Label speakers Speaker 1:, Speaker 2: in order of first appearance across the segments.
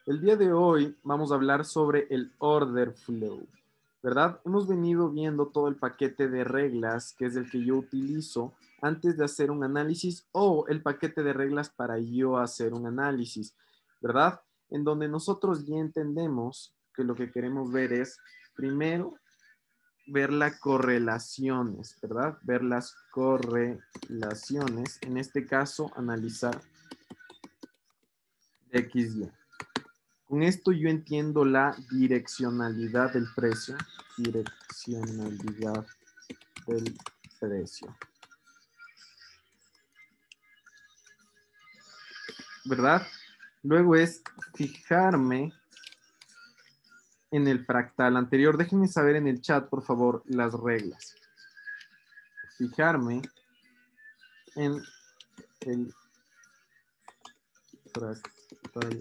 Speaker 1: El día de hoy vamos a hablar sobre el order flow, ¿verdad? Hemos venido viendo todo el paquete de reglas, que es el que yo utilizo antes de hacer un análisis o el paquete de reglas para yo hacer un análisis, ¿verdad? En donde nosotros ya entendemos que lo que queremos ver es, primero, ver las correlaciones, ¿verdad? Ver las correlaciones, en este caso, analizar XY. Con esto yo entiendo la direccionalidad del precio. Direccionalidad del precio. ¿Verdad? Luego es fijarme en el fractal anterior. Déjenme saber en el chat, por favor, las reglas. Fijarme en el fractal.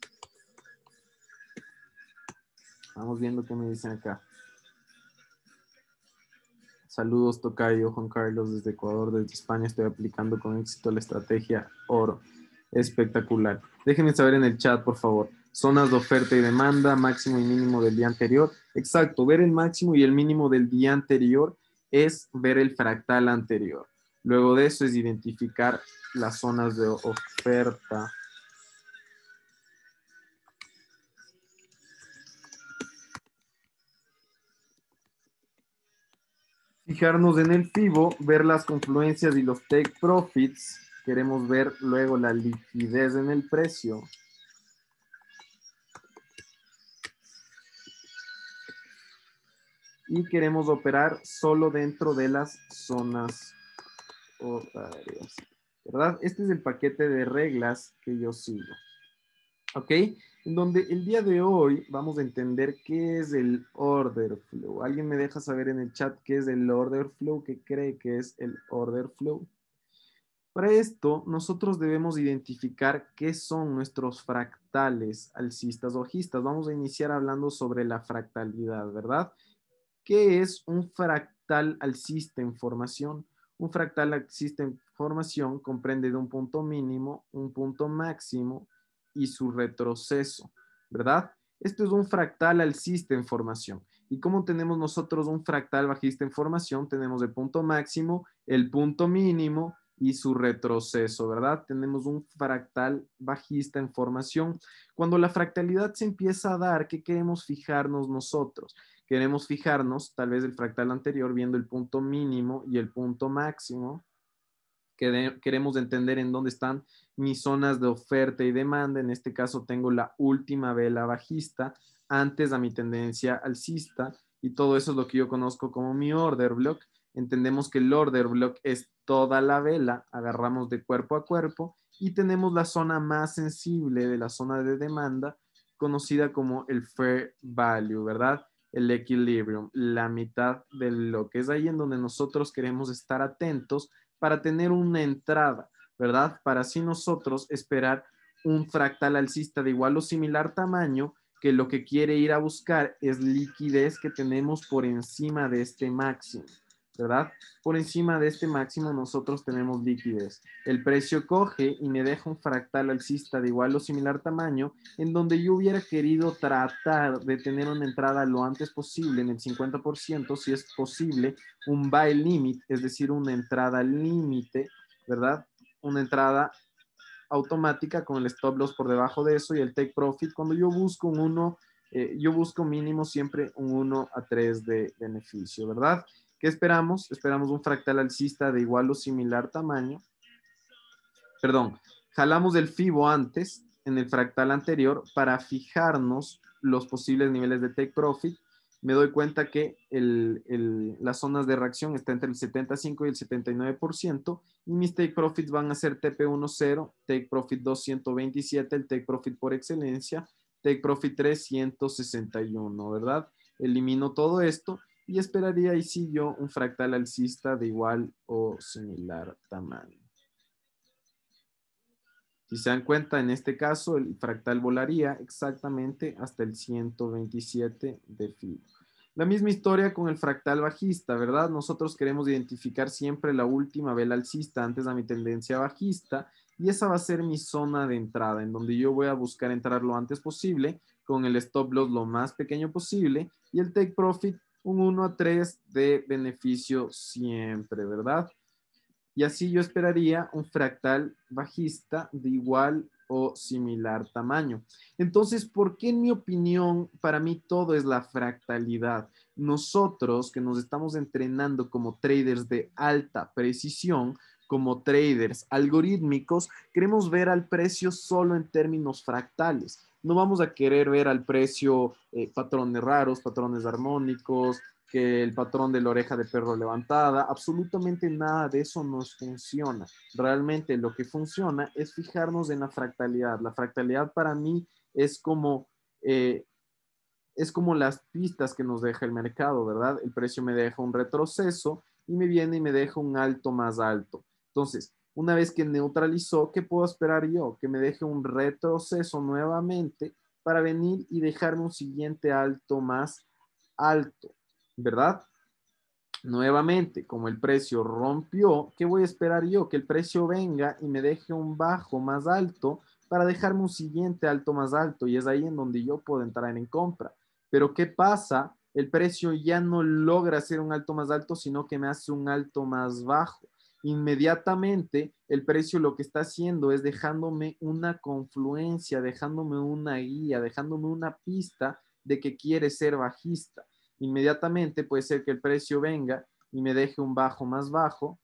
Speaker 1: Vamos viendo qué me dicen acá. Saludos, tocayo Juan Carlos desde Ecuador, desde España. Estoy aplicando con éxito la estrategia oro. Espectacular. Déjenme saber en el chat, por favor. Zonas de oferta y demanda, máximo y mínimo del día anterior. Exacto, ver el máximo y el mínimo del día anterior es ver el fractal anterior. Luego de eso es identificar las zonas de oferta. Fijarnos en el FIBO, ver las confluencias y los take profits. Queremos ver luego la liquidez en el precio. Y queremos operar solo dentro de las zonas horarias, ¿verdad? Este es el paquete de reglas que yo sigo. ¿Ok? En donde el día de hoy vamos a entender qué es el order flow. ¿Alguien me deja saber en el chat qué es el order flow? ¿Qué cree que es el order flow? Para esto, nosotros debemos identificar qué son nuestros fractales alcistas o bajistas. Vamos a iniciar hablando sobre la fractalidad, ¿verdad? ¿Qué es un fractal alcista en formación? Un fractal alcista en formación comprende de un punto mínimo, un punto máximo y su retroceso, ¿verdad? Esto es un fractal alcista en formación. ¿Y cómo tenemos nosotros un fractal bajista en formación? Tenemos el punto máximo, el punto mínimo y su retroceso, ¿verdad? Tenemos un fractal bajista en formación. Cuando la fractalidad se empieza a dar, ¿qué queremos fijarnos nosotros? Queremos fijarnos, tal vez el fractal anterior, viendo el punto mínimo y el punto máximo. Queremos entender en dónde están mis zonas de oferta y demanda. En este caso tengo la última vela bajista antes a mi tendencia alcista y todo eso es lo que yo conozco como mi order block. Entendemos que el order block es toda la vela, agarramos de cuerpo a cuerpo y tenemos la zona más sensible de la zona de demanda conocida como el fair value, ¿verdad? El equilibrium, la mitad de lo que es ahí en donde nosotros queremos estar atentos para tener una entrada, ¿verdad? Para así nosotros esperar un fractal alcista de igual o similar tamaño que lo que quiere ir a buscar es liquidez que tenemos por encima de este máximo, ¿verdad? Por encima de este máximo nosotros tenemos liquidez. El precio coge y me deja un fractal alcista de igual o similar tamaño en donde yo hubiera querido tratar de tener una entrada lo antes posible en el 50%, si es posible, un buy limit, es decir, una entrada límite, ¿verdad? Una entrada automática con el stop loss por debajo de eso y el take profit. Cuando yo busco un 1, yo busco mínimo siempre un 1 a 3 de beneficio, ¿verdad? ¿Qué esperamos? Esperamos un fractal alcista de igual o similar tamaño. Perdón, jalamos el FIBO antes en el fractal anterior para fijarnos los posibles niveles de take profit. Me doy cuenta que las zonas de reacción están entre el 75 y el 79% y mis take profits van a ser TP10, take profit 227, el take profit por excelencia, take profit 361, ¿verdad? Elimino todo esto y esperaría ahí sí yo un fractal alcista de igual o similar tamaño. Si se dan cuenta, en este caso, el fractal volaría exactamente hasta el 127 de FIBO. La misma historia con el fractal bajista, ¿verdad? Nosotros queremos identificar siempre la última vela alcista antes de mi tendencia bajista y esa va a ser mi zona de entrada, en donde yo voy a buscar entrar lo antes posible, con el stop loss lo más pequeño posible y el take profit un 1 a 3 de beneficio siempre, ¿verdad? Y así yo esperaría un fractal bajista de igual o similar tamaño. Entonces, ¿por qué en mi opinión, para mí todo es la fractalidad? Nosotros que nos estamos entrenando como traders de alta precisión, como traders algorítmicos, queremos ver al precio solo en términos fractales. No vamos a querer ver al precio patrones raros, patrones armónicos, que el patrón de la oreja de perro levantada, absolutamente nada de eso nos funciona. Realmente lo que funciona es fijarnos en la fractalidad. La fractalidad para mí es como, eh, es como las pistas que nos deja el mercado, ¿verdad? El precio me deja un retroceso y me viene y me deja un alto más alto. Entonces, una vez que neutralizó, ¿qué puedo esperar yo? Que me deje un retroceso nuevamente para venir y dejarme un siguiente alto más alto, ¿verdad? Nuevamente, como el precio rompió, ¿qué voy a esperar yo? Que el precio venga y me deje un bajo más alto para dejarme un siguiente alto más alto y es ahí en donde yo puedo entrar en compra. Pero ¿qué pasa? El precio ya no logra hacer un alto más alto, sino que me hace un alto más bajo. Inmediatamente el precio lo que está haciendo es dejándome una confluencia, dejándome una guía, dejándome una pista de que quiere ser bajista. Inmediatamente puede ser que el precio venga y me deje un bajo más bajo,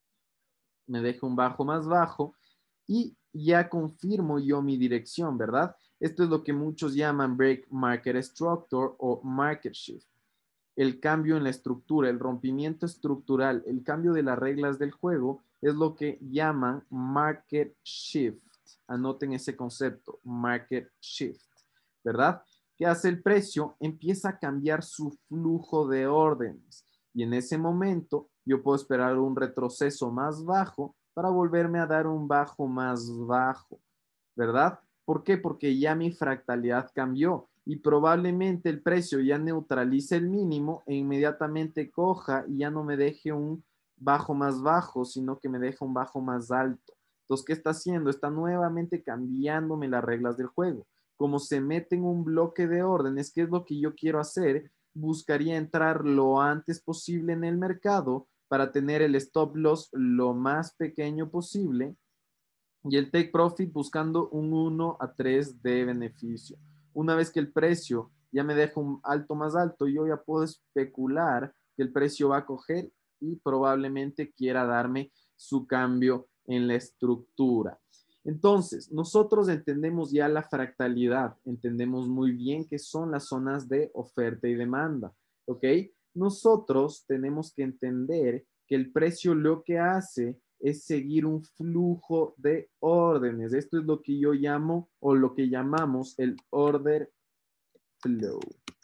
Speaker 1: me deje un bajo más bajo y ya confirmo yo mi dirección, ¿verdad? Esto es lo que muchos llaman break market structure o market shift. El cambio en la estructura, el rompimiento estructural, el cambio de las reglas del juego es lo que llaman market shift. Anoten ese concepto, market shift, ¿verdad? ¿Qué hace el precio? Empieza a cambiar su flujo de órdenes y en ese momento yo puedo esperar un retroceso más bajo para volverme a dar un bajo más bajo, ¿verdad? ¿Por qué? Porque ya mi fractalidad cambió y probablemente el precio ya neutralice el mínimo e inmediatamente coja y ya no me deje un bajo más bajo, sino que me deja un bajo más alto. Entonces, ¿qué está haciendo? Está nuevamente cambiándome las reglas del juego. Como se mete en un bloque de órdenes, ¿qué es lo que yo quiero hacer? Buscaría entrar lo antes posible en el mercado para tener el stop loss lo más pequeño posible y el take profit buscando un 1 a 3 de beneficio. Una vez que el precio ya me deja un alto más alto, yo ya puedo especular que el precio va a coger y probablemente quiera darme su cambio en la estructura. Entonces, nosotros entendemos ya la fractalidad, entendemos muy bien qué son las zonas de oferta y demanda, ¿ok? Nosotros tenemos que entender que el precio lo que hace es seguir un flujo de órdenes. Esto es lo que yo llamo o lo que llamamos el order flow.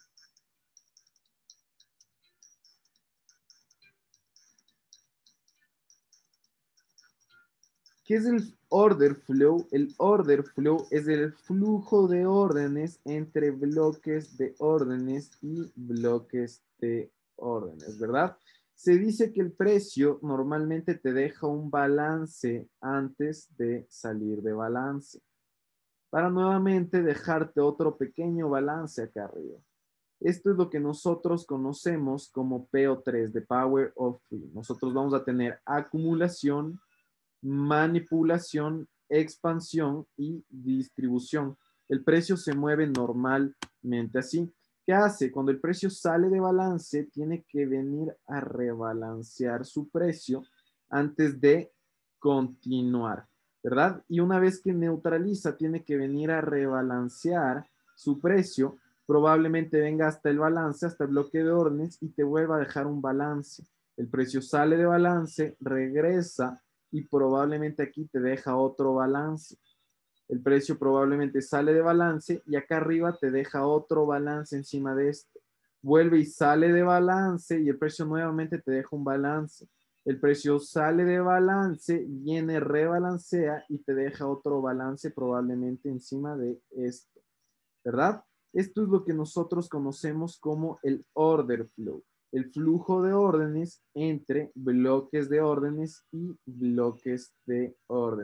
Speaker 1: ¿Qué es el order flow? El order flow es el flujo de órdenes entre bloques de órdenes y bloques de órdenes, ¿verdad? Se dice que el precio normalmente te deja un balance antes de salir de balance, para nuevamente dejarte otro pequeño balance acá arriba. Esto es lo que nosotros conocemos como PO3, de Power of Three. Nosotros vamos a tener acumulación, manipulación, expansión y distribución. El precio se mueve normalmente así. ¿Qué hace? Cuando el precio sale de balance, tiene que venir a rebalancear su precio antes de continuar, ¿verdad? Y una vez que neutraliza, tiene que venir a rebalancear su precio. Probablemente venga hasta el balance, hasta el bloque de órdenes y te vuelva a dejar un balance. El precio sale de balance, regresa y probablemente aquí te deja otro balance. El precio probablemente sale de balance y acá arriba te deja otro balance encima de esto. Vuelve y sale de balance y el precio nuevamente te deja un balance. El precio sale de balance, viene, rebalancea y te deja otro balance probablemente encima de esto, ¿verdad? Esto es lo que nosotros conocemos como el order flow, el flujo de órdenes entre bloques de órdenes y bloques de órdenes.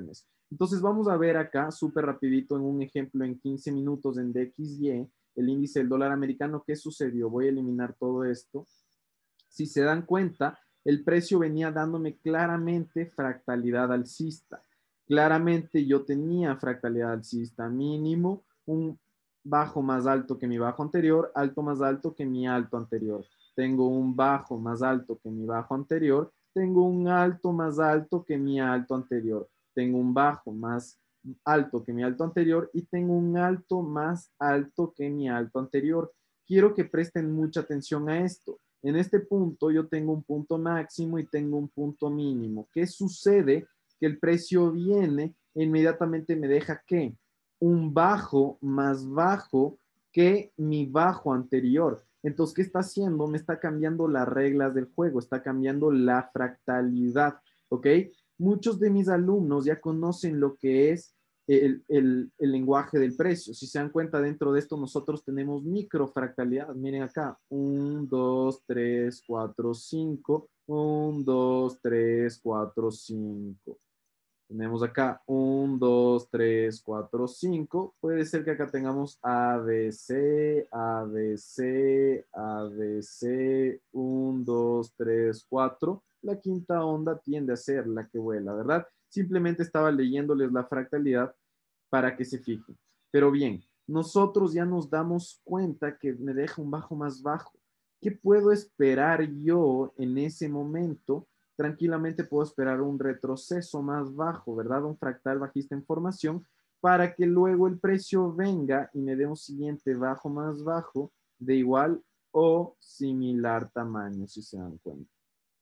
Speaker 1: Entonces vamos a ver acá súper rapidito en un ejemplo en 15 minutos en DXY, el índice del dólar americano. ¿Qué sucedió? Voy a eliminar todo esto. Si se dan cuenta, el precio venía dándome claramente fractalidad alcista. Claramente yo tenía fractalidad alcista mínimo, un bajo más alto que mi bajo anterior, alto más alto que mi alto anterior. Tengo un bajo más alto que mi bajo anterior, tengo un alto más alto que mi alto anterior, tengo un bajo más alto que mi alto anterior y tengo un alto más alto que mi alto anterior. Quiero que presten mucha atención a esto. En este punto yo tengo un punto máximo y tengo un punto mínimo. ¿Qué sucede? Que el precio viene e inmediatamente me deja ¿qué? Un bajo más bajo que mi bajo anterior. Entonces, ¿qué está haciendo? Me está cambiando las reglas del juego, está cambiando la fractalidad, ¿ok? Muchos de mis alumnos ya conocen lo que es el lenguaje del precio. Si se dan cuenta, dentro de esto nosotros tenemos microfractalidad. Miren acá, 1, 2, 3, 4, 5, 1, 2, 3, 4, 5. Tenemos acá 1, 2, 3, 4, 5. Puede ser que acá tengamos ABC, ABC, ABC, 1, 2, 3, 4. La quinta onda tiende a ser la que vuela, ¿verdad? Simplemente estaba leyéndoles la fractalidad para que se fijen. Pero bien, nosotros ya nos damos cuenta que me deja un bajo más bajo. ¿Qué puedo esperar yo en ese momento? Tranquilamente puedo esperar un retroceso más bajo, ¿verdad? Un fractal bajista en formación para que luego el precio venga y me dé un siguiente bajo más bajo de igual o similar tamaño, si se dan cuenta.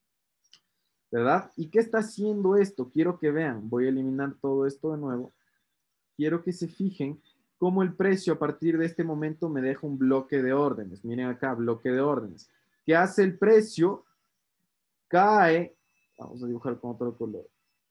Speaker 1: ¿Verdad? ¿Y qué está haciendo esto? Quiero que vean. Voy a eliminar todo esto de nuevo. Quiero que se fijen cómo el precio a partir de este momento me deja un bloque de órdenes. Miren acá, bloque de órdenes. ¿Qué hace el precio? Cae. Vamos a dibujar con otro color.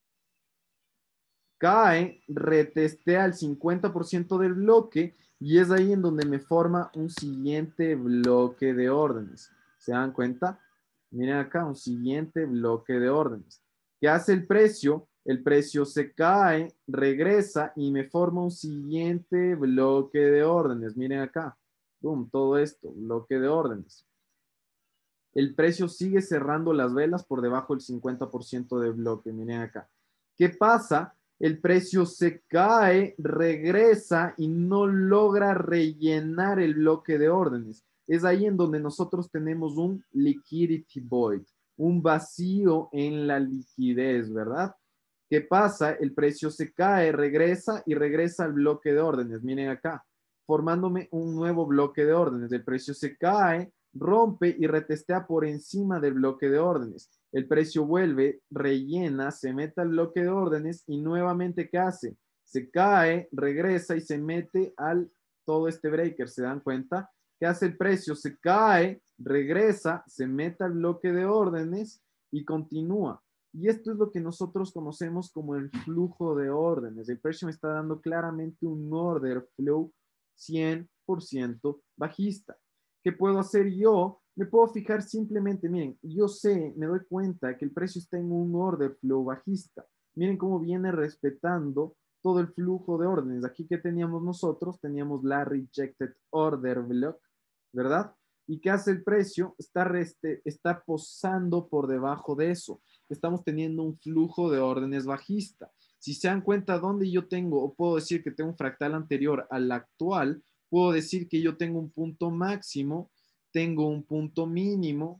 Speaker 1: Cae, retestea el 50% del bloque y es ahí en donde me forma un siguiente bloque de órdenes. ¿Se dan cuenta? Miren acá, un siguiente bloque de órdenes. ¿Qué hace el precio? El precio se cae, regresa y me forma un siguiente bloque de órdenes. Miren acá. Boom, todo esto, bloque de órdenes. El precio sigue cerrando las velas por debajo del 50% de bloque. Miren acá. ¿Qué pasa? El precio se cae, regresa y no logra rellenar el bloque de órdenes. Es ahí en donde nosotros tenemos un liquidity void, un vacío en la liquidez, ¿verdad? ¿Qué pasa? El precio se cae, regresa y regresa al bloque de órdenes. Miren acá, formándome un nuevo bloque de órdenes. El precio se cae, rompe y retestea por encima del bloque de órdenes. El precio vuelve, rellena, se mete al bloque de órdenes y nuevamente ¿qué hace? Se cae, regresa y se mete al todo este breaker. ¿Se dan cuenta? ¿Qué hace el precio? Se cae, regresa, se mete al bloque de órdenes y continúa. Y esto es lo que nosotros conocemos como el flujo de órdenes. El precio me está dando claramente un order flow 100% bajista. ¿Qué puedo hacer yo? Me puedo fijar simplemente, miren, yo sé, me doy cuenta que el precio está en un order flow bajista. Miren cómo viene respetando todo el flujo de órdenes. Aquí que teníamos nosotros, teníamos la rejected order block, ¿verdad? ¿Y qué hace el precio? Está posando por debajo de eso. Estamos teniendo un flujo de órdenes bajista. Si se dan cuenta dónde yo tengo, o puedo decir que tengo un fractal anterior al actual, puedo decir que yo tengo un punto máximo, tengo un punto mínimo,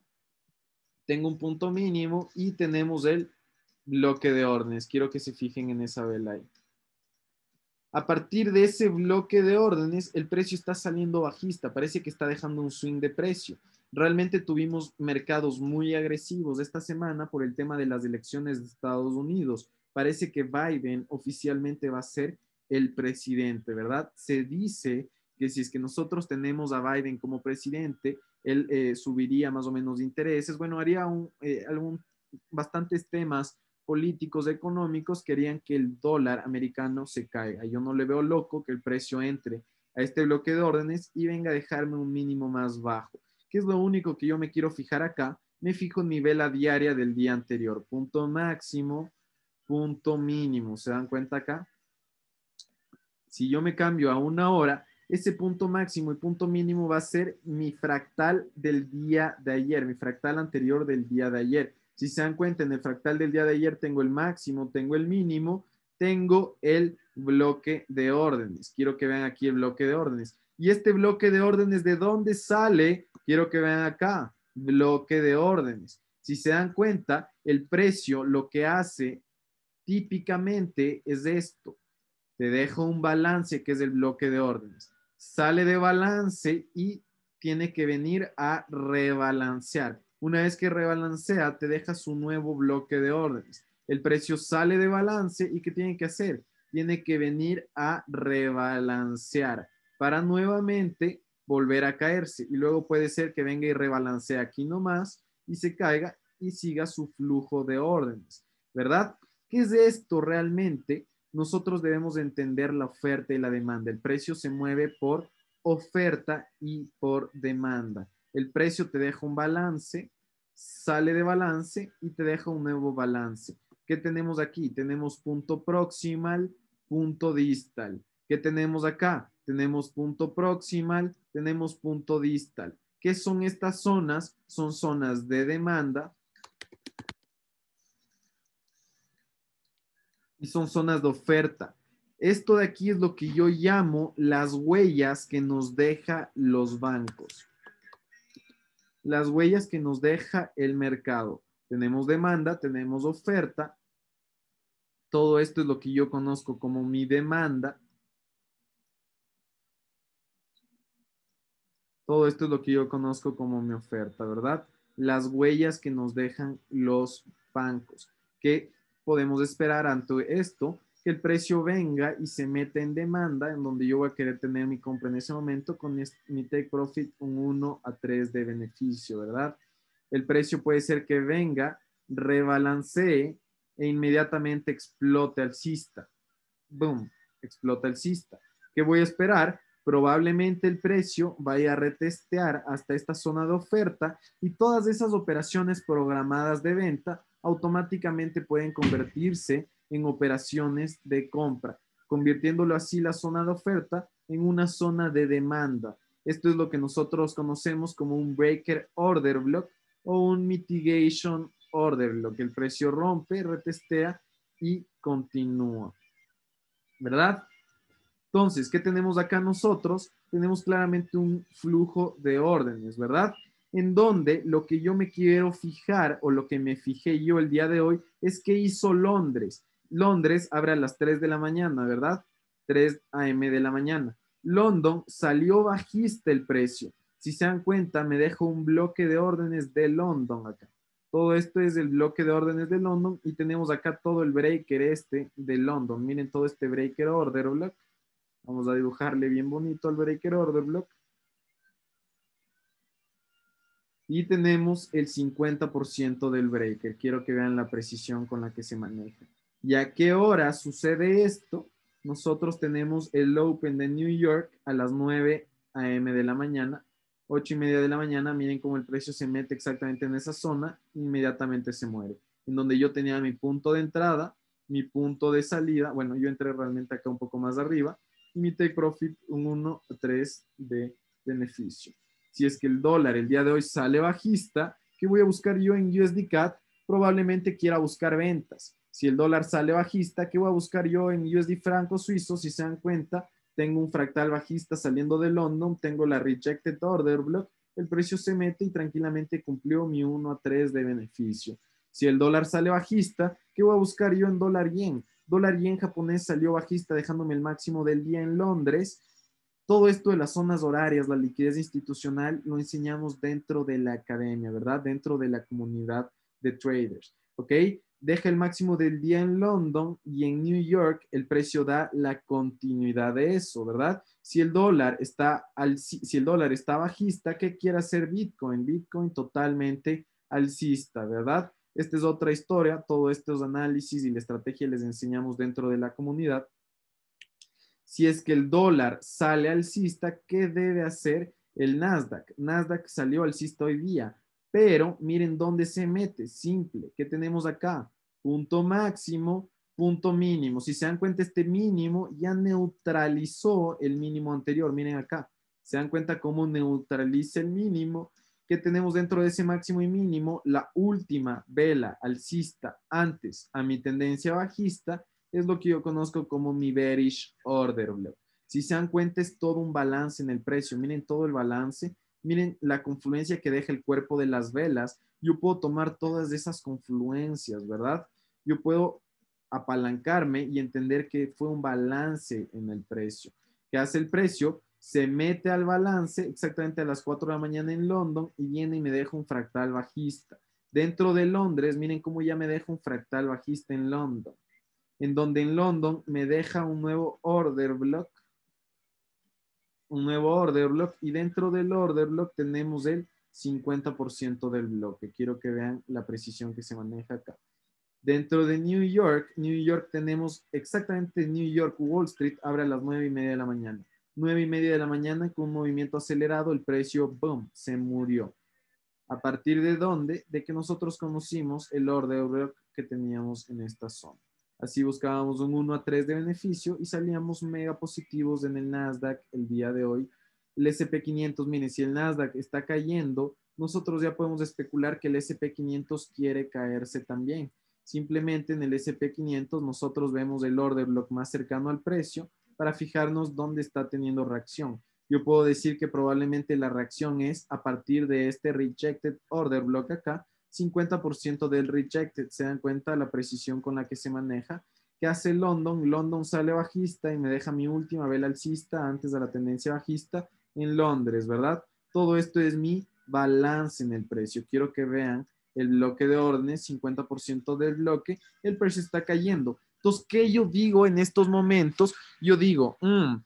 Speaker 1: y tenemos el bloque de órdenes. Quiero que se fijen en esa vela ahí. A partir de ese bloque de órdenes, el precio está saliendo bajista, parece que está dejando un swing de precio. Realmente tuvimos mercados muy agresivos esta semana por el tema de las elecciones de Estados Unidos. Parece que Biden oficialmente va a ser el presidente, ¿verdad? Se dice que si es que nosotros tenemos a Biden como presidente, él subiría más o menos intereses. Bueno, haría bastantes temas políticos económicos querían que el dólar americano se caiga. Yo no le veo loco que el precio entre a este bloque de órdenes y venga a dejarme un mínimo más bajo. ¿Qué es lo único que yo me quiero fijar acá? Me fijo en mi vela diaria del día anterior. Punto máximo, punto mínimo. ¿Se dan cuenta acá? Si yo me cambio a una hora, ese punto máximo y punto mínimo va a ser mi fractal del día de ayer, mi fractal anterior del día de ayer. Si se dan cuenta, en el fractal del día de ayer tengo el máximo, tengo el mínimo, tengo el bloque de órdenes. Quiero que vean aquí el bloque de órdenes. Y este bloque de órdenes, ¿de dónde sale? Quiero que vean acá, bloque de órdenes. Si se dan cuenta, el precio lo que hace típicamente es esto. Te dejo un balance que es el bloque de órdenes. Sale de balance y tiene que venir a rebalancear. Una vez que rebalancea, te deja su nuevo bloque de órdenes. El precio sale de balance y ¿qué tiene que hacer? Tiene que venir a rebalancear para nuevamente volver a caerse. Y luego puede ser que venga y rebalancee aquí nomás y se caiga y siga su flujo de órdenes, ¿verdad? ¿Qué es esto realmente? Nosotros debemos entender la oferta y la demanda. El precio se mueve por oferta y por demanda. El precio te deja un balance, sale de balance y te deja un nuevo balance. ¿Qué tenemos aquí? Tenemos punto proximal, punto distal. ¿Qué tenemos acá? Tenemos punto proximal, tenemos punto distal. ¿Qué son estas zonas? Son zonas de demanda y son zonas de oferta. Esto de aquí es lo que yo llamo las huellas que nos deja los bancos. Las huellas que nos deja el mercado. Tenemos demanda, tenemos oferta. Todo esto es lo que yo conozco como mi demanda. Todo esto es lo que yo conozco como mi oferta, ¿verdad? Las huellas que nos dejan los bancos. ¿Qué podemos esperar ante esto? Que el precio venga y se meta en demanda, en donde yo voy a querer tener mi compra en ese momento con mi take profit un 1 a 3 de beneficio, ¿verdad? El precio puede ser que venga, rebalancee e inmediatamente explote alcista. Boom, explota alcista. ¿Qué voy a esperar? Probablemente el precio vaya a retestear hasta esta zona de oferta y todas esas operaciones programadas de venta automáticamente pueden convertirse en operaciones de compra, convirtiéndolo así la zona de oferta en una zona de demanda. Esto es lo que nosotros conocemos como un breaker order block o un mitigation order block. El precio rompe, retestea y continúa, ¿verdad? Entonces, ¿qué tenemos acá nosotros? Tenemos claramente un flujo de órdenes, ¿verdad? En donde lo que yo me quiero fijar o lo que me fijé yo el día de hoy es qué hizo Londres. Londres abre a las 3 de la mañana, ¿verdad? 3 a.m. de la mañana. London salió bajista el precio. Si se dan cuenta, me dejo un bloque de órdenes de London acá. Todo esto es el bloque de órdenes de London y tenemos acá todo el breaker este de London. Miren todo este breaker order block. Vamos a dibujarle bien bonito al breaker order block. Y tenemos el 50% del breaker. Quiero que vean la precisión con la que se maneja. ¿Y a qué hora sucede esto? Nosotros tenemos el Open de New York a las 9 a.m. de la mañana. 8:30 de la mañana. Miren cómo el precio se mete exactamente en esa zona. Inmediatamente se muere. En donde yo tenía mi punto de entrada, mi punto de salida. Bueno, yo entré realmente acá un poco más arriba. Y mi take profit un 1 a 3 de beneficio. Si es que el dólar el día de hoy sale bajista, ¿qué voy a buscar yo en USD CAD? Probablemente quiera buscar ventas. Si el dólar sale bajista, ¿qué voy a buscar yo en USD franco suizo? Si se dan cuenta, tengo un fractal bajista saliendo de London, tengo la rejected order block, el precio se mete y tranquilamente cumplió mi 1 a 3 de beneficio. Si el dólar sale bajista, ¿qué voy a buscar yo en dólar yen? Dólar yen japonés salió bajista dejándome el máximo del día en Londres. Todo esto de las zonas horarias, la liquidez institucional, lo enseñamos dentro de la academia, ¿verdad? Dentro de la comunidad de traders, ¿ok? Deja el máximo del día en London y en New York el precio da la continuidad de eso, ¿verdad? Si el dólar está bajista, ¿qué quiere hacer Bitcoin? Bitcoin totalmente alcista, ¿verdad? Esta es otra historia, todos estos análisis y la estrategia les enseñamos dentro de la comunidad. Si es que el dólar sale alcista, ¿qué debe hacer el Nasdaq? Nasdaq salió alcista hoy día, pero miren dónde se mete. Simple. ¿Qué tenemos acá? Punto máximo, punto mínimo. Si se dan cuenta, este mínimo ya neutralizó el mínimo anterior. Miren acá. Se dan cuenta cómo neutraliza el mínimo que tenemos dentro de ese máximo y mínimo. La última vela alcista antes a mi tendencia bajista es lo que yo conozco como mi bearish order block. Si se dan cuenta, es todo un balance en el precio. Miren todo el balance. Miren la confluencia que deja el cuerpo de las velas. Yo puedo tomar todas esas confluencias, ¿verdad? Yo puedo apalancarme y entender que fue un balance en el precio. ¿Qué hace el precio? Se mete al balance exactamente a las 4 de la mañana en London y viene y me deja un fractal bajista. Dentro de Londres, miren cómo ya me deja un fractal bajista en London, en donde en London me deja un nuevo order block, y dentro del order block tenemos el 50% del bloque. Quiero que vean la precisión que se maneja acá. Dentro de New York tenemos exactamente New York Wall Street abre a las 9:30 de la mañana. 9:30 de la mañana con un movimiento acelerado, el precio, boom, se murió. ¿A partir de dónde? De que nosotros conocimos el order que teníamos en esta zona. Así buscábamos un 1 a 3 de beneficio y salíamos mega positivos en el Nasdaq el día de hoy. El SP500, miren, si el Nasdaq está cayendo, nosotros ya podemos especular que el SP500 quiere caerse también. Simplemente en el SP500 nosotros vemos el order block más cercano al precio para fijarnos dónde está teniendo reacción. Yo puedo decir que probablemente la reacción es a partir de este rejected order block acá, 50% del rejected. Se dan cuenta la precisión con la que se maneja. ¿Qué hace London? London sale bajista y me deja mi última vela alcista antes de la tendencia bajista en Londres, ¿verdad? Todo esto es mi balance en el precio. Quiero que vean el bloque de órdenes, 50% del bloque, el precio está cayendo. Entonces, ¿qué yo digo en estos momentos? Yo digo,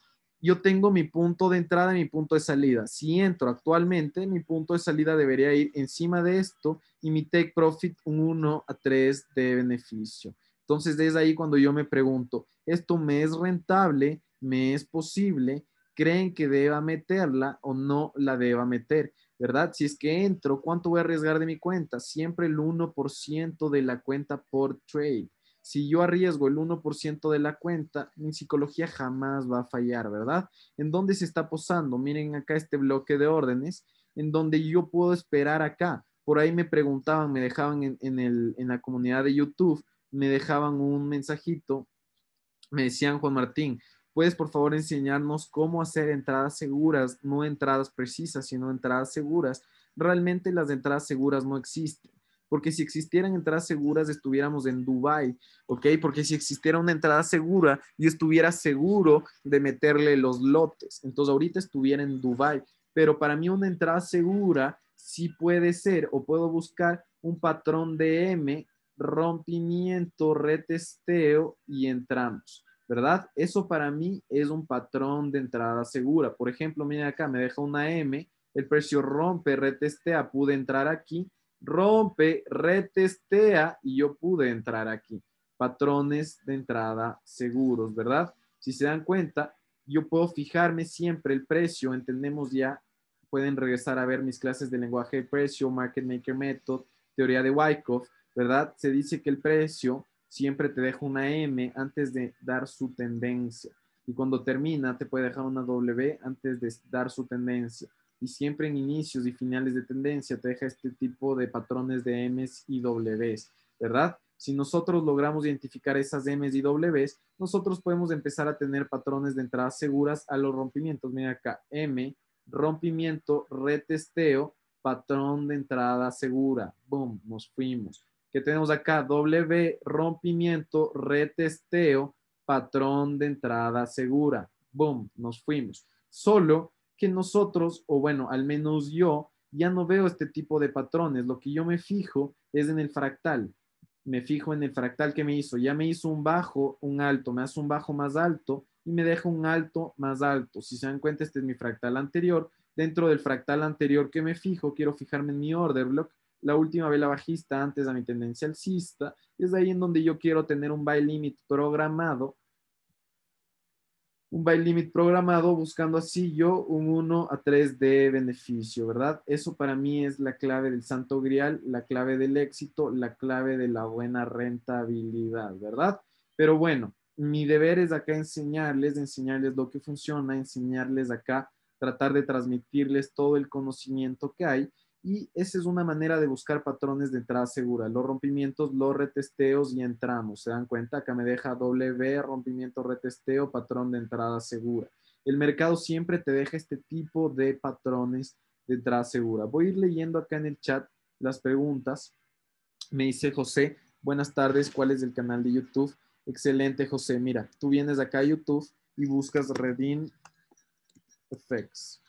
Speaker 1: yo tengo mi punto de entrada y mi punto de salida. Si entro actualmente, mi punto de salida debería ir encima de esto y mi take profit un 1 a 3 de beneficio. Entonces, desde ahí cuando yo me pregunto, ¿esto me es rentable? ¿Me es posible? ¿Creen que deba meterla o no la deba meter? ¿Verdad? Si es que entro, ¿cuánto voy a arriesgar de mi cuenta? Siempre el 1% de la cuenta por trade. Si yo arriesgo el 1% de la cuenta, mi psicología jamás va a fallar, ¿verdad? ¿En dónde se está posando? Miren acá este bloque de órdenes, en donde yo puedo esperar acá. Por ahí me preguntaban, me dejaban en la comunidad de YouTube, me dejaban un mensajito, me decían, Juan Martín, ¿puedes por favor enseñarnos cómo hacer entradas seguras, no entradas precisas, sino entradas seguras? Realmente las entradas seguras no existen. Porque si existieran entradas seguras, estuviéramos en Dubai, ¿ok? Porque si existiera una entrada segura, yo estuviera seguro de meterle los lotes. Entonces, ahorita estuviera en Dubai. Pero para mí una entrada segura sí puede ser, o puedo buscar un patrón de M, rompimiento, retesteo y entramos, ¿verdad? Eso para mí es un patrón de entrada segura. Por ejemplo, miren acá, me deja una M, el precio rompe, retestea, pude entrar aquí, rompe, retestea y yo pude entrar aquí. Patrones de entrada seguros, ¿verdad? Si se dan cuenta, yo puedo fijarme siempre el precio, entendemos ya, pueden regresar a ver mis clases de lenguaje de precio, Market Maker Method, teoría de Wyckoff, ¿verdad? Se dice que el precio siempre te deja una M antes de dar su tendencia. Y cuando termina, te puede dejar una W antes de dar su tendencia. Y siempre en inicios y finales de tendencia te deja este tipo de patrones de M's y W's, ¿verdad? Si nosotros logramos identificar esas M's y W's, nosotros podemos empezar a tener patrones de entradas seguras a los rompimientos. Mira acá, M, rompimiento, retesteo, patrón de entrada segura. Boom, nos fuimos. ¿Qué tenemos acá? W, rompimiento, retesteo, patrón de entrada segura. Boom, nos fuimos. Solo que nosotros, o bueno, al menos yo, ya no veo este tipo de patrones. Lo que yo me fijo es en el fractal. Me fijo en el fractal que me hizo. Ya me hizo un bajo, un alto, me hace un bajo más alto y me deja un alto más alto. Si se dan cuenta, este es mi fractal anterior. Dentro del fractal anterior que me fijo, quiero fijarme en mi order block, la última vela bajista antes de mi tendencia alcista. Es ahí en donde yo quiero tener un buy limit programado, buscando así yo un 1 a 3 de beneficio, ¿verdad? Eso para mí es la clave del santo grial, la clave del éxito, la clave de la buena rentabilidad, ¿verdad? Pero bueno, mi deber es acá enseñarles lo que funciona, enseñarles acá, tratar de transmitirles todo el conocimiento que hay. Y esa es una manera de buscar patrones de entrada segura. Los rompimientos, los retesteos y entramos. ¿Se dan cuenta? Acá me deja W, rompimiento, retesteo, patrón de entrada segura. El mercado siempre te deja este tipo de patrones de entrada segura. Voy a ir leyendo acá en el chat las preguntas. Me dice José, buenas tardes, ¿cuál es el canal de YouTube? Excelente, José. Mira, tú vienes acá a YouTube y buscas Redin FX.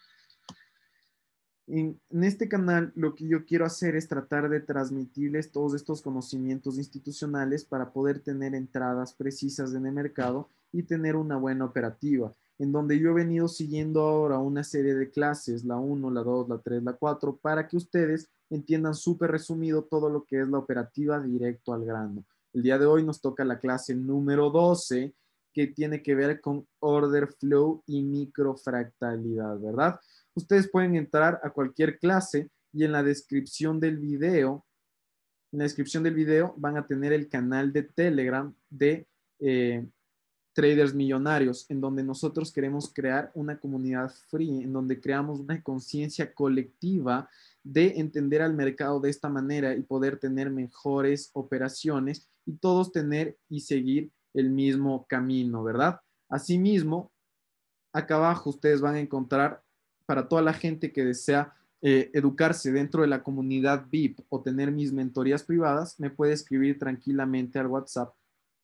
Speaker 1: En este canal lo que yo quiero hacer es tratar de transmitirles todos estos conocimientos institucionales para poder tener entradas precisas en el mercado y tener una buena operativa, en donde yo he venido siguiendo ahora una serie de clases, la 1, la 2, la 3, la 4, para que ustedes entiendan súper resumido todo lo que es la operativa directo al grano. El día de hoy nos toca la clase número 12, que tiene que ver con order flow y microfractalidad, ¿verdad? Ustedes pueden entrar a cualquier clase y en la descripción del video, van a tener el canal de Telegram de Traders Millonarios, en donde nosotros queremos crear una comunidad free, en donde creamos una conciencia colectiva de entender al mercado de esta manera y poder tener mejores operaciones y todos tener y seguir el mismo camino, ¿verdad? Asimismo, acá abajo ustedes van a encontrar para toda la gente que desea educarse dentro de la comunidad VIP o tener mis mentorías privadas, me puede escribir tranquilamente al WhatsApp,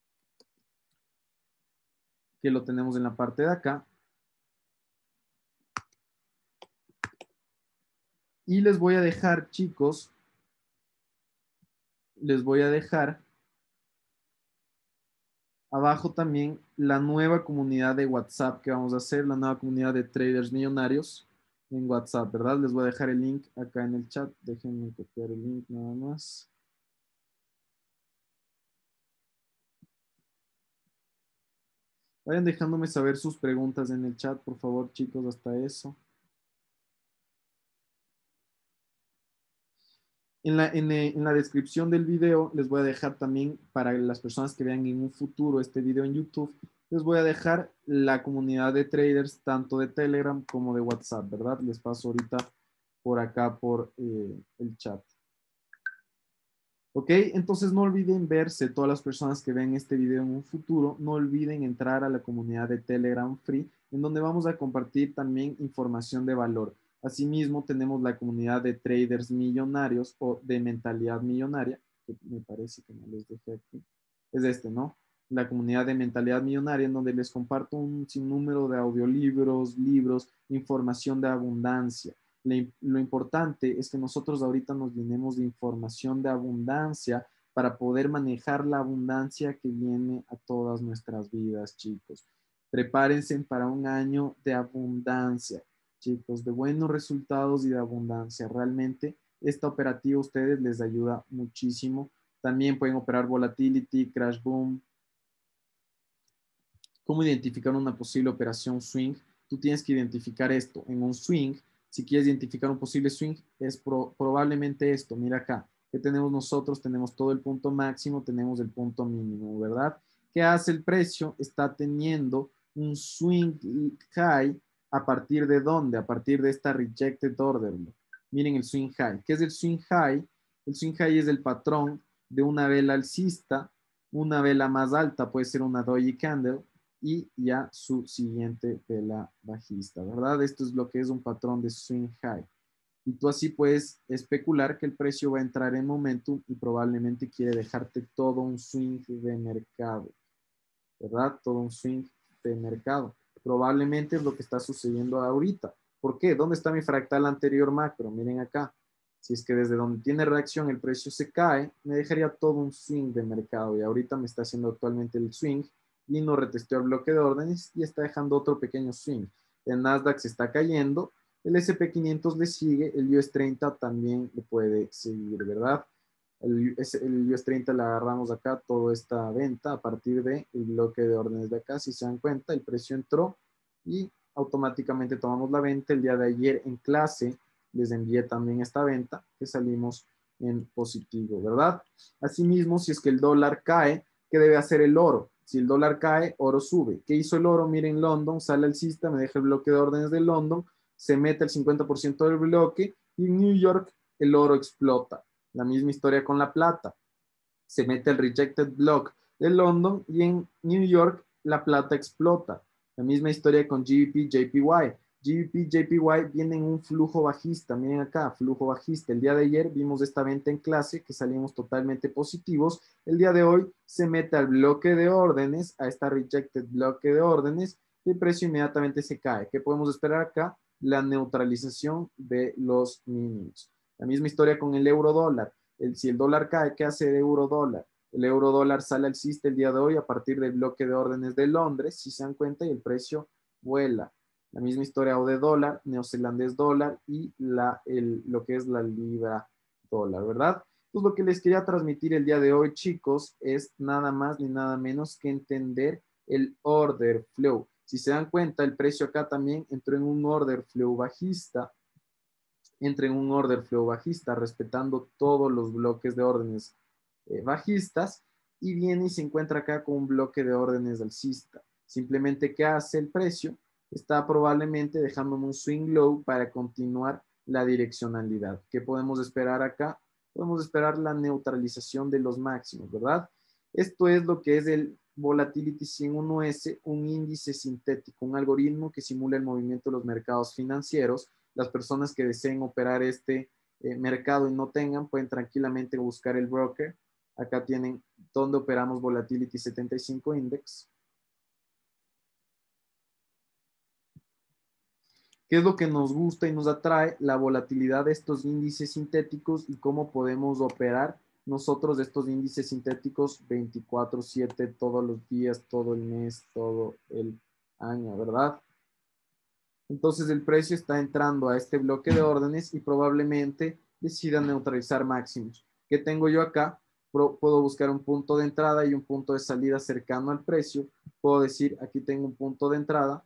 Speaker 1: que lo tenemos en la parte de acá. Y les voy a dejar, chicos, les voy a dejar abajo también la nueva comunidad de WhatsApp que vamos a hacer, la nueva comunidad de traders millonarios en WhatsApp, ¿verdad? Les voy a dejar el link acá en el chat. Déjenme copiar el link nada más. Vayan dejándome saber sus preguntas en el chat, por favor, chicos, hasta eso. En la descripción del video les voy a dejar también, para las personas que vean en un futuro este video en YouTube, les voy a dejar la comunidad de traders, tanto de Telegram como de WhatsApp, ¿verdad? Les paso ahorita por acá, por el chat. Ok, entonces no olviden verse, todas las personas que ven este video en un futuro, no olviden entrar a la comunidad de Telegram Free, en donde vamos a compartir también información de valor. Asimismo, tenemos la comunidad de traders millonarios o de mentalidad millonaria, que me parece que no les dejé aquí. Es este, ¿no? La comunidad de mentalidad millonaria, en donde les comparto un sinnúmero de audiolibros, libros, información de abundancia. Lo importante es que nosotros ahorita nos llenemos de información de abundancia para poder manejar la abundancia que viene a todas nuestras vidas, chicos. Prepárense para un año de abundancia, chicos, de buenos resultados y de abundancia. Realmente esta operativa a ustedes les ayuda muchísimo. También pueden operar volatility, crash boom. ¿Cómo identificar una posible operación swing? Tú tienes que identificar esto. En un swing, si quieres identificar un posible swing, es probablemente esto. Mira acá. ¿Qué tenemos nosotros? Tenemos todo el punto máximo, tenemos el punto mínimo, ¿verdad? ¿Qué hace el precio? Está teniendo un swing high a partir de dónde? A partir de esta rejected order. Miren el swing high. ¿Qué es el swing high? El swing high es el patrón de una vela alcista, una vela más alta, puede ser una doji candle, y ya su siguiente vela bajista, ¿verdad? Esto es lo que es un patrón de swing high. Y tú así puedes especular que el precio va a entrar en momentum y probablemente quiere dejarte todo un swing de mercado, ¿verdad? Todo un swing de mercado. Probablemente es lo que está sucediendo ahorita. ¿Por qué? ¿Dónde está mi fractal anterior macro? Miren acá. Si es que desde donde tiene reacción el precio se cae, me dejaría todo un swing de mercado y ahorita me está haciendo actualmente el swing y no retesteó el bloque de órdenes y está dejando otro pequeño swing. El Nasdaq se está cayendo, el SP500 le sigue, el US 30 también le puede seguir, ¿verdad? El US 30 le agarramos acá toda esta venta a partir del bloque de órdenes de acá. Si se dan cuenta, el precio entró y automáticamente tomamos la venta. El día de ayer en clase les envié también esta venta que salimos en positivo, ¿verdad? Asimismo, si es que el dólar cae, ¿Qué debe hacer el oro? Si el dólar cae, oro sube. ¿Qué hizo el oro? Miren, London sale alcista, me deja el bloque de órdenes de London, se mete el 50% del bloque y en New York el oro explota. La misma historia con la plata. Se mete el rejected block de London y en New York la plata explota. La misma historia con GBP, JPY. GBP, JPY viene en un flujo bajista. Miren acá, flujo bajista. El día de ayer vimos esta venta en clase que salimos totalmente positivos. El día de hoy se mete al bloque de órdenes, a esta rejected bloque de órdenes, y el precio inmediatamente se cae. ¿Qué podemos esperar acá? La neutralización de los mínimos. La misma historia con el euro dólar. Si el dólar cae, ¿qué hace el euro dólar? El euro dólar sale alcista el día de hoy a partir del bloque de órdenes de Londres, si se dan cuenta, y el precio vuela. La misma historia o de dólar, neozelandés dólar y lo que es la libra dólar, ¿verdad? Pues lo que les quería transmitir el día de hoy, chicos, es nada más ni nada menos que entender el order flow. Si se dan cuenta, el precio acá también entró en un order flow bajista, respetando todos los bloques de órdenes bajistas, y viene y se encuentra acá con un bloque de órdenes alcista. Simplemente, ¿qué hace el precio? Está probablemente dejándome un swing low para continuar la direccionalidad. ¿Qué podemos esperar acá? Podemos esperar la neutralización de los máximos, ¿verdad? Esto es lo que es el Volatility 101S, un índice sintético, un algoritmo que simula el movimiento de los mercados financieros. Las personas que deseen operar este mercado y no tengan, pueden tranquilamente buscar el broker. Acá tienen donde operamos Volatility 75 Index. ¿Qué es lo que nos gusta y nos atrae? La volatilidad de estos índices sintéticos y cómo podemos operar nosotros de estos índices sintéticos 24/7, todos los días, todo el mes, todo el año, ¿verdad? Entonces el precio está entrando a este bloque de órdenes y probablemente decida neutralizar máximos. ¿Qué tengo yo acá? Puedo buscar un punto de entrada y un punto de salida cercano al precio. Puedo decir, aquí tengo un punto de entrada.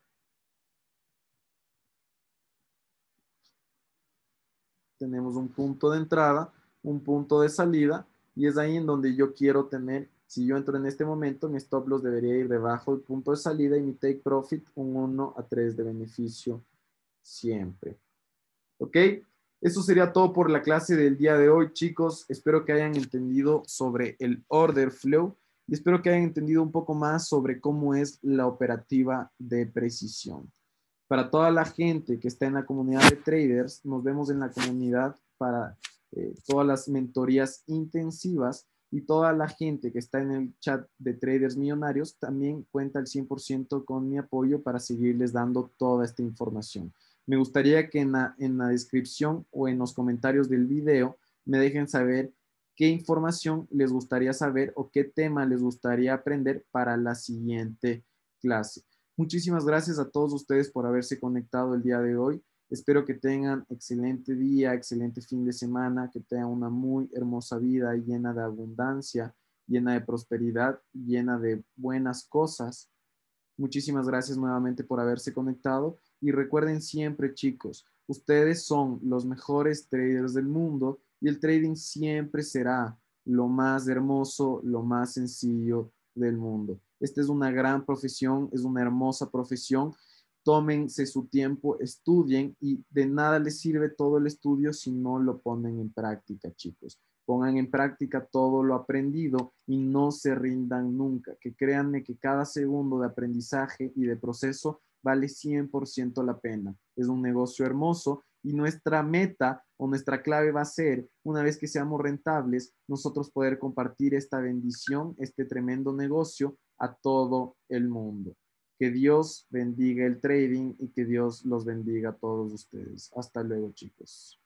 Speaker 1: Tenemos un punto de entrada, un punto de salida, y es ahí en donde yo quiero tener, si yo entro en este momento, mi stop loss debería ir debajo del punto de salida y mi take profit un 1 a 3 de beneficio siempre. ¿Ok? Eso sería todo por la clase del día de hoy, chicos. Espero que hayan entendido sobre el order flow y espero que hayan entendido un poco más sobre cómo es la operativa de precisión. Para toda la gente que está en la comunidad de traders, nos vemos en la comunidad para todas las mentorías intensivas, y toda la gente que está en el chat de traders millonarios también cuenta al 100% con mi apoyo para seguirles dando toda esta información. Me gustaría que en la descripción o en los comentarios del video me dejen saber qué información les gustaría saber o qué tema les gustaría aprender para la siguiente clase. Muchísimas gracias a todos ustedes por haberse conectado el día de hoy. Espero que tengan excelente día, excelente fin de semana, que tengan una muy hermosa vida llena de abundancia, llena de prosperidad, llena de buenas cosas. Muchísimas gracias nuevamente por haberse conectado y recuerden siempre, chicos, ustedes son los mejores traders del mundo y el trading siempre será lo más hermoso, lo más sencillo del mundo. Esta es una gran profesión, es una hermosa profesión. Tómense su tiempo, estudien, y de nada les sirve todo el estudio si no lo ponen en práctica, chicos. Pongan en práctica todo lo aprendido y no se rindan nunca. Que créanme que cada segundo de aprendizaje y de proceso vale 100% la pena. Es un negocio hermoso y nuestra meta o nuestra clave va a ser, una vez que seamos rentables, nosotros poder compartir esta bendición, este tremendo negocio a todo el mundo. Que Dios bendiga el trading y que Dios los bendiga a todos ustedes. Hasta luego, chicos.